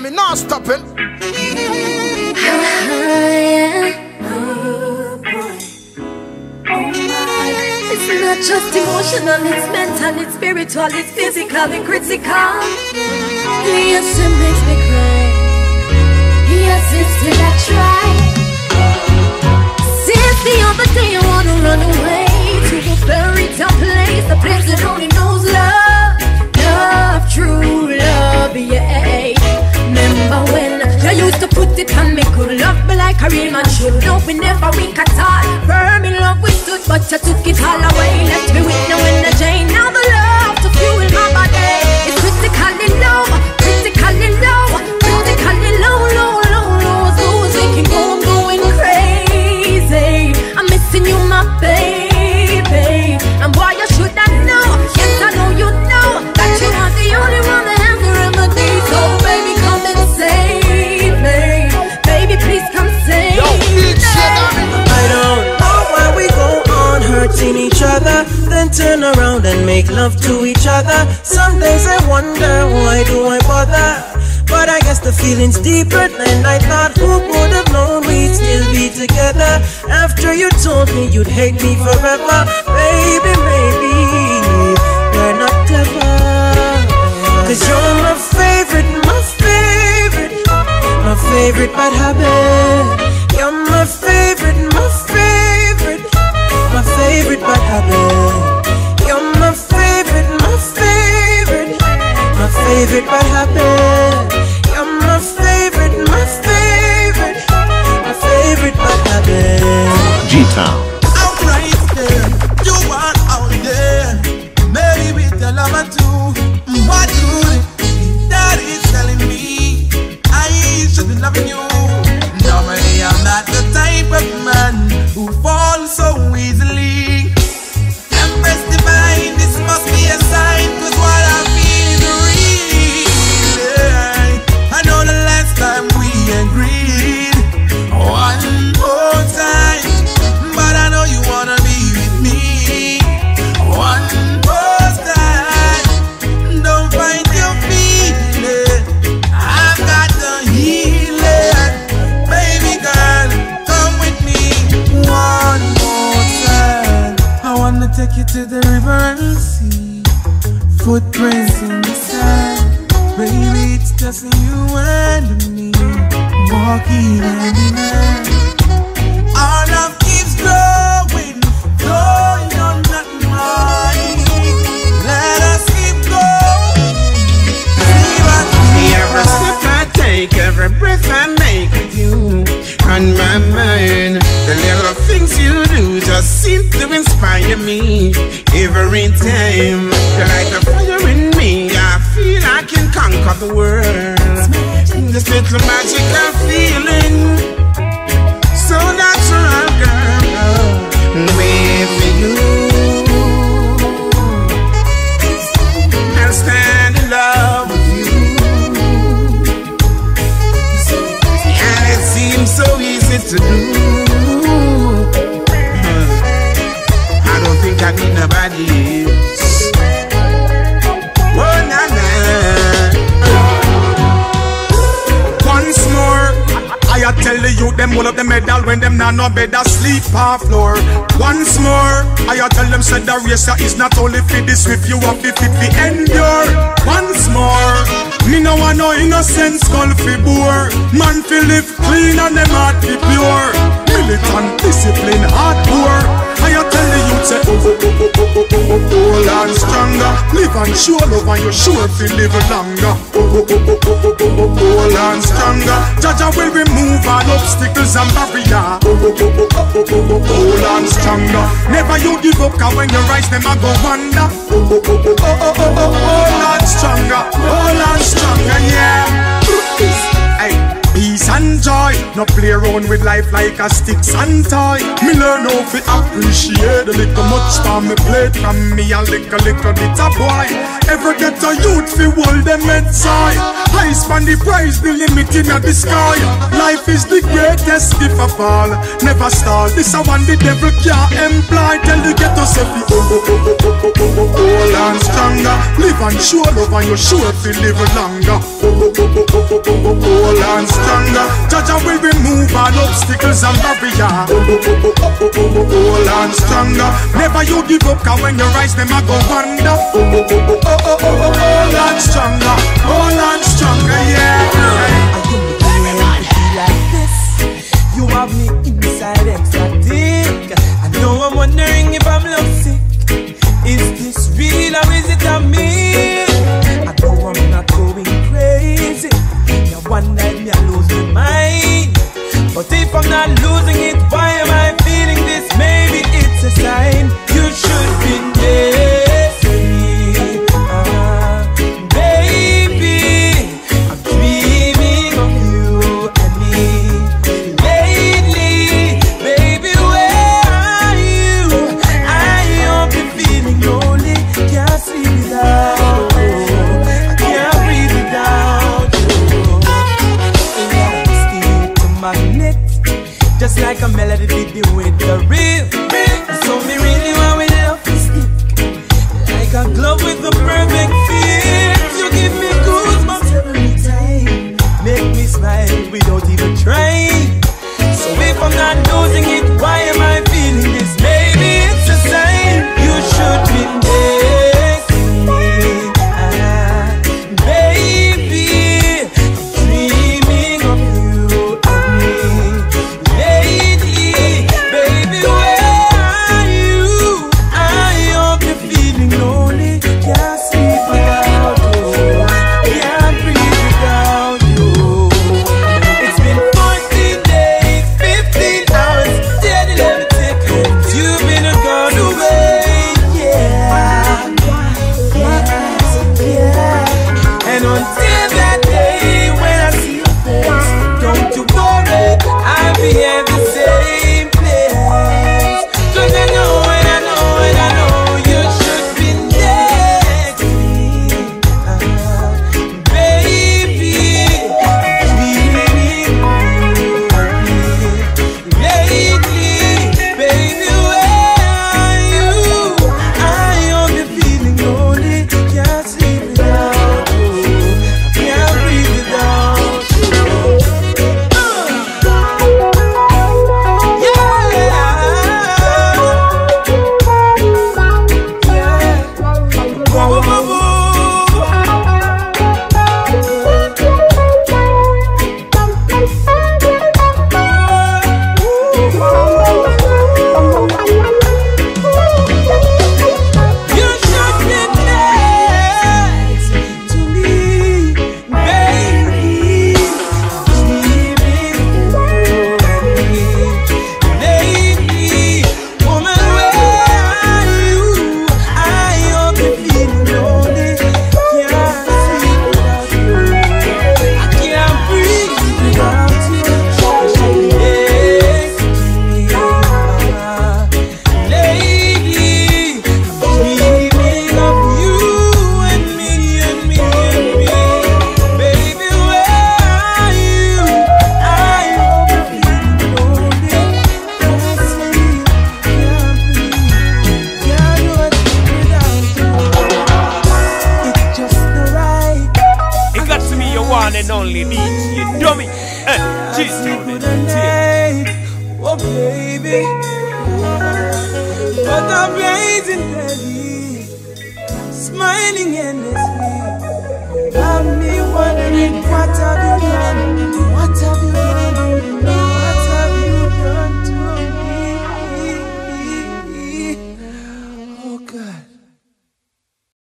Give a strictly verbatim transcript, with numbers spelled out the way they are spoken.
me not stopping. It's not just emotional, it's mental, it's spiritual, it's physical and critical. Yes, it makes me cry. Yes, it's still I try. Since the other day I wanna run away to a fairy tale place, a place that only knows love, love, true love, yeah. Remember when you used to put it on me, could love me like a real man should. No, we never weak at all. Firm in love we stood, but you took it all away. Left me with no energy. Now the love to fuel my body is critically low, critically low, critically low, low, low, low. So thinking, oh, I'm going crazy. I'm missing you, my baby. And boy, you should have known. Yes, I know you know that you are the only one that has the remedy. So baby, come and save me. Baby, please come save Yo, me. I don't know why we go on hurting each other, then turn around and make love to each other. Some days I wonder, why do I bother? But I guess the feeling's deeper than I thought. Who would have known we'd still be together? After you told me you'd hate me forever. Baby, maybe you're not clever, cause you're my favorite, my favorite, my favorite bad habit. You're my favorite, my favorite, my favorite bad habit. You're my favorite, my favorite, my favorite bad habit. You're my favorite, my favorite, my favorite bad habit. G-Town. Outright there, you are out there. Maybe tell them I do. What do that is telling me I should be loving you. Normally I'm not the type of man who falls so easily. Empress divine, this must be a sign, cause what I feel is real. I know the last time we agreed, one more time, but I know you wanna be with me. One more time, don't find your feeling, I've got the healing. Baby girl, come with me. One more time, I wanna take you to the river and see footprints in the sand. Baby, it's just you and me, walking hand in hand. Our love keeps growing, growing on that mind. Let us keep going. See what we Every step I take, every breath I make with you on my mind. The little things you do just seem to inspire me every time. You're like a fire in me, I feel I can conquer the world. This little magical feeling, so natural, girl, with you. I'll stand in love with you, and it seems so easy to do. I don't think I need nobody else. Oh, nah, nah. Once more, I tell the youth them hold up the medal when them not no better sleep on floor. Once more, I tell them said the racer is not only fit the swift, you have to fit the endure. Once more, me no want no innocent skull fi bore. Man fi live clean and them heart fi pure. Militant discipline hard poor. I tell the youth say oh oh oh oh oh oh oh oh and stronger. Live and show love and you're sure fi live longer. Oh oh oh oh oh oh oh oh and stronger. Jaja will remove all obstacles and barrier. Oh oh oh oh oh oh oh oh and stronger. Never you give up, cause when you rise them a go wonder. Oh oh oh oh oh oh oh oh and stronger. Oh and stronger, yeah. Hey. Peace and joy, no play around with life like a sticks and toy. Me learn how to appreciate the little much time me played from me a little little bit of boy. Ever get a youth fi hold them head high. High span the prize, the limit in the sky. Life is the greatest gift of all. Never stall, this a one the devil can't employ. Tell the ghetto say fi oh oh oh oh oh oh oh oh and stronger. Live and show love and you sure if you live longer. Hold on stronger. Jaja will remove all obstacles and barriers. Hold on stronger. Never you give up, cause when you rise them a go under. Hold on stronger. Hold on stronger, yeah. You have me inside ecstatic. I know I'm wondering if I'm lovesick. Is this real or is it a me? I know I'm not going crazy. Now one night me I lose my mind. But if I'm not losing it, why am I feeling this? Maybe it's a sign. You should be next to me, uh, baby. I'm dreaming of you and me. Lately, baby, where are you? I hope you're feeling lonely. Can't sleep without you. I can't breathe without you. Stick to magnet, just like a melody did you with the real. So me really want with love to stick, like a glove with the perfect fit. You give me goosebumps every time, make me smile without even trying. So if I'm not losing it, why am I feeling this? Maybe it's a sign. You should be next to me, ah, baby. I'm dreaming of you and me. Lately, baby, where are you? I hope you're feeling lonely. Can't sleep without you. Can't breathe without you. It's been fourteen days, fifteen hours, steady levitating. You've been gone away, yeah, yeah. And until that day when I see your face, don't you worry, I'll be at the same place. 'Cause I know and I know and I know you should be next to me, uh, baby. I'm dreaming of you lately, baby, where are you? I hope you're feeling lonely. Can't sleep without you. Can't breathe without you. You should be next to me, baby. Dreaming of you and me. Lately, woman, where are you? I hope you're feeling lonely. Can't sleep without you. I can't breathe without you. You should be next to me, ah, lady. I'm dreaming of you and me and me and me. Baby, where are you? I hope you're feeling lonely. Can't sleep, can't breathe, can't do a thing without you. It's just the right. It got to be your one and only D J, you dummy. Eh, jeez, Good night, oh baby. But I'm blazing belly, smiling endlessly. Got me wondering what have you done